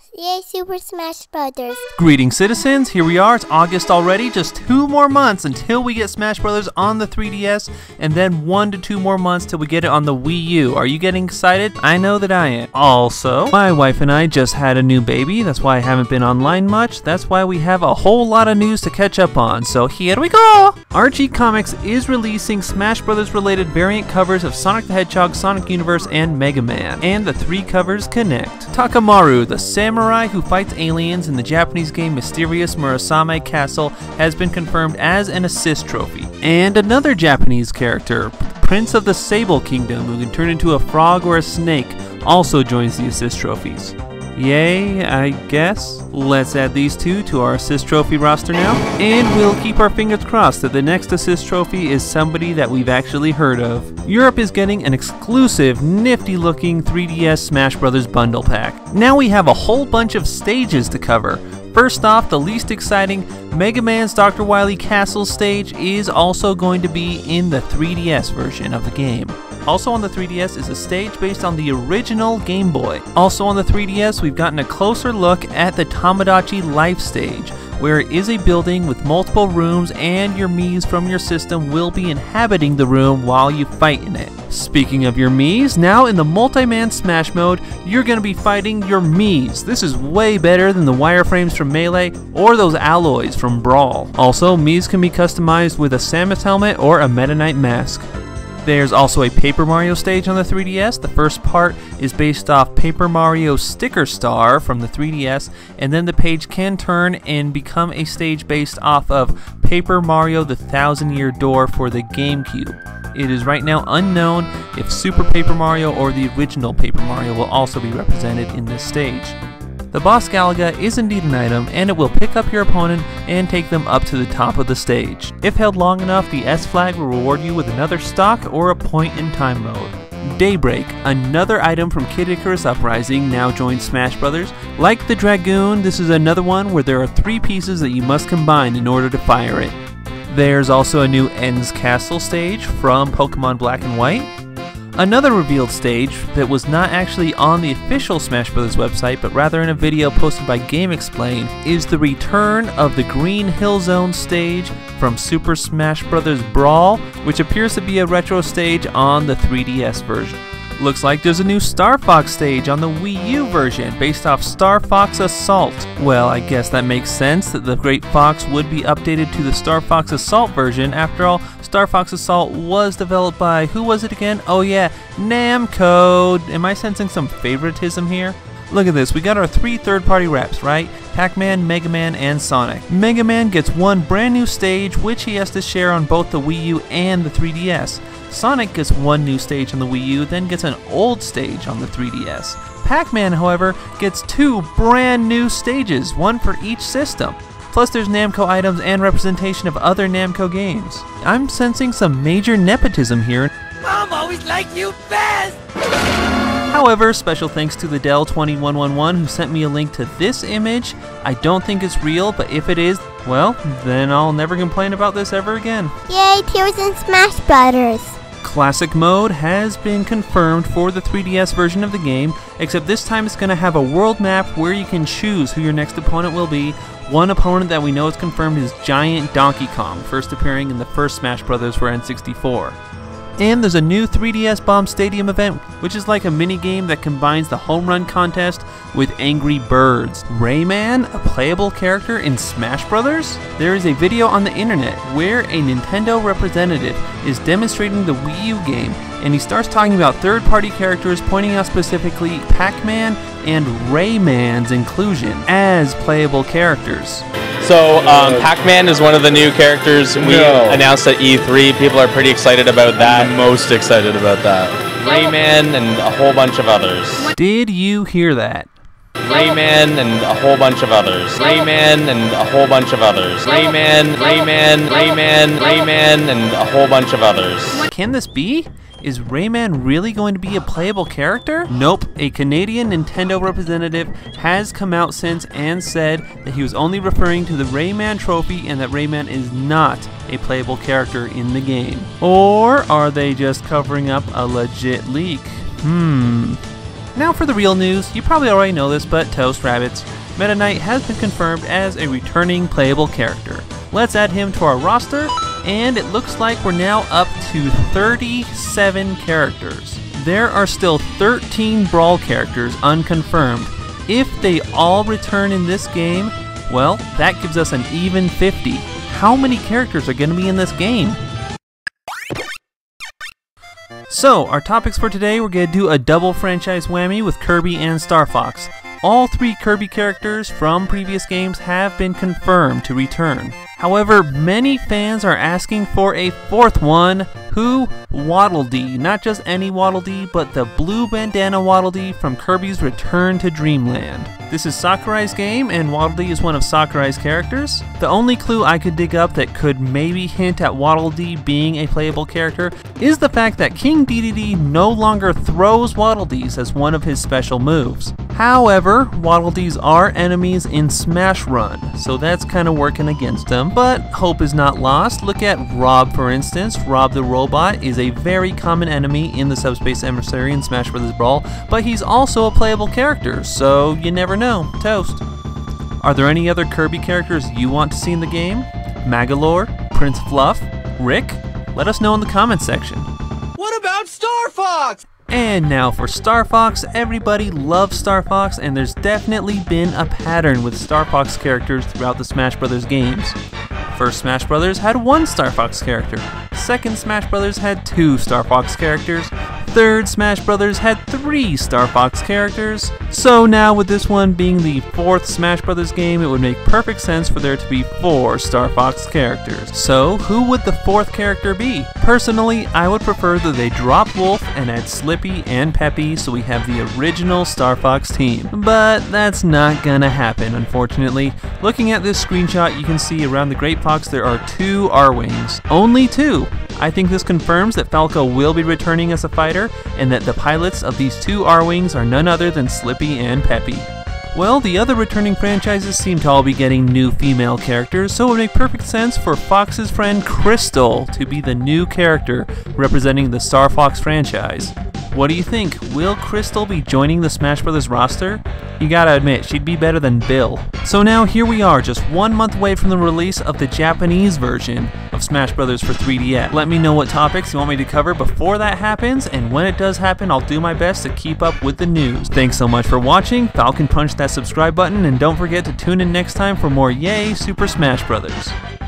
Yay, Super Smash Brothers. Greetings, citizens. Here we are. It's August already. Just 2 more months until we get Smash Brothers on the 3DS, and then 1 to 2 more months till we get it on the Wii U. Are you getting excited? I know that I am. Also, my wife and I just had a new baby. That's why I haven't been online much. That's why we have a whole lot of news to catch up on. So here we go! RG Comics is releasing Smash Brothers related variant covers of Sonic the Hedgehog, Sonic Universe, and Mega Man. And the 3 covers connect. Takamaru, the samurai who fights aliens in the Japanese game Mysterious Murasame Castle, has been confirmed as an assist trophy. And another Japanese character, Prince of the Sable Kingdom, who can turn into a frog or a snake, also joins the assist trophies. Yay, I guess. Let's add these 2 to our assist trophy roster now, and we'll keep our fingers crossed that the next assist trophy is somebody that we've actually heard of. Europe is getting an exclusive, nifty looking 3DS Smash Bros. Bundle pack. Now we have a whole bunch of stages to cover. First off, the least exciting, Mega Man's Dr. Wily Castle stage is also going to be in the 3DS version of the game. Also on the 3DS is a stage based on the original Game Boy. Also on the 3DS, we've gotten a closer look at the Tomodachi Life stage, where it is a building with multiple rooms and your Miis from your system will be inhabiting the room while you fight in it. Speaking of your Miis, now in the multi-man Smash mode, you're going to be fighting your Miis. This is way better than the wireframes from Melee or those alloys from Brawl. Also, Miis can be customized with a Samus helmet or a Meta Knight mask. There's also a Paper Mario stage on the 3DS. The first part is based off Paper Mario Sticker Star from the 3DS, and then the page can turn and become a stage based off of Paper Mario the Thousand Year Door for the GameCube. It is right now unknown if Super Paper Mario or the original Paper Mario will also be represented in this stage. The Boss Galaga is indeed an item, and it will pick up your opponent and take them up to the top of the stage. If held long enough, the S flag will reward you with another stock or a point-in-time mode. Daybreak, another item from Kid Icarus Uprising, now joins Smash Brothers. Like the Dragoon, this is another one where there are 3 pieces that you must combine in order to fire it. There's also a new Ends Castle stage from Pokemon Black and White. Another revealed stage that was not actually on the official Smash Bros. Website, but rather in a video posted by GameXplain, is the return of the Green Hill Zone stage from Super Smash Bros. Brawl, which appears to be a retro stage on the 3DS version. Looks like there's a new Star Fox stage on the Wii U version based off Star Fox Assault. Well, I guess that makes sense that the Great Fox would be updated to the Star Fox Assault version. After all, Star Fox Assault was developed by, who was it again? Oh yeah, Namco. Am I sensing some favoritism here? Look at this, we got our 3 third-party reps, right? Pac-Man, Mega Man, and Sonic. Mega Man gets one brand new stage, which he has to share on both the Wii U and the 3DS. Sonic gets one new stage on the Wii U, then gets an old stage on the 3DS. Pac-Man, however, gets 2 brand new stages, one for each system. Plus there's Namco items and representation of other Namco games. I'm sensing some major nepotism here. Mom always liked you best! However, special thanks to the Dell2111 who sent me a link to this image. I don't think it's real, but if it is, well, then I'll never complain about this ever again. Yay, Tears in Smash Brothers. Classic mode has been confirmed for the 3DS version of the game, except this time it's going to have a world map where you can choose who your next opponent will be. One opponent that we know is confirmed is Giant Donkey Kong, first appearing in the first Smash Bros. For N64. And there's a new 3DS Bomb Stadium event, which is like a mini-game that combines the home run contest with Angry Birds. Rayman, a playable character in Smash Brothers? There is a video on the internet where a Nintendo representative is demonstrating the Wii U game, and he starts talking about third-party characters, pointing out specifically Pac-Man and Rayman's inclusion as playable characters. So, Pac-Man is one of the new characters we announced at E3. People are pretty excited about that. I'm most excited about that. Rayman and a whole bunch of others. Did you hear that? Rayman and a whole bunch of others. Rayman and a whole bunch of others. Rayman, and a whole bunch of others. Can this be? Is Rayman really going to be a playable character? Nope. A Canadian Nintendo representative has come out since and said that he was only referring to the Rayman trophy and that Rayman is not a playable character in the game. Or are they just covering up a legit leak? Now for the real news, you probably already know this, but Toast Rabbits, Meta Knight has been confirmed as a returning playable character. Let's add him to our roster, and it looks like we're now up to 37 characters. There are still 13 Brawl characters unconfirmed. If they all return in this game, well, that gives us an even 50. How many characters are going to be in this game? So, our topics for today, we're going to do a double franchise whammy with Kirby and Star Fox. All 3 Kirby characters from previous games have been confirmed to return. However, many fans are asking for a 4th one. Who? Waddle Dee. Not just any Waddle Dee, but the blue bandana Waddle Dee from Kirby's Return to Dreamland. This is Sakurai's game, and Waddle Dee is one of Sakurai's characters. The only clue I could dig up that could maybe hint at Waddle Dee being a playable character is the fact that King Dedede no longer throws Waddle Dees as one of his special moves. However, Waddle Dees are enemies in Smash Run, so that's kind of working against them, but hope is not lost. Look at Rob, for instance. Rob the Robot is a very common enemy in the Subspace Emissary in Smash Bros. Brawl, but he's also a playable character, so you never know. Toast. Are there any other Kirby characters you want to see in the game? Magolor? Prince Fluff? Rick? Let us know in the comments section. What about Star Fox? And now for Star Fox. Everybody loves Star Fox, and there's definitely been a pattern with Star Fox characters throughout the Smash Bros. Games. First Smash Bros. Had 1 Star Fox character. Second Smash Bros. Had 2 Star Fox characters. Third Smash Bros. Had 3 Star Fox characters. So now with this one being the 4th Smash Bros. Game, it would make perfect sense for there to be 4 Star Fox characters. So who would the 4th character be? Personally, I would prefer that they drop Wolf and add Slippy and Peppy so we have the original Star Fox team. But that's not gonna happen, unfortunately. Looking at this screenshot, you can see around the Great Fox there are 2 R-Wings. Only 2! I think this confirms that Falco will be returning as a fighter, and that the pilots of these 2 R-Wings are none other than Slippy and Peppy. Well, the other returning franchises seem to all be getting new female characters, so it would make perfect sense for Fox's friend Crystal to be the new character representing the Star Fox franchise. What do you think? Will Crystal be joining the Smash Bros. Roster? You gotta admit, she'd be better than Bill. So now here we are, just 1 month away from the release of the Japanese version of Smash Bros. For 3DS. Let me know what topics you want me to cover before that happens, and when it does happen, I'll do my best to keep up with the news. Thanks so much for watching. Falcon punch that subscribe button, and don't forget to tune in next time for more Yay Super Smash Bros.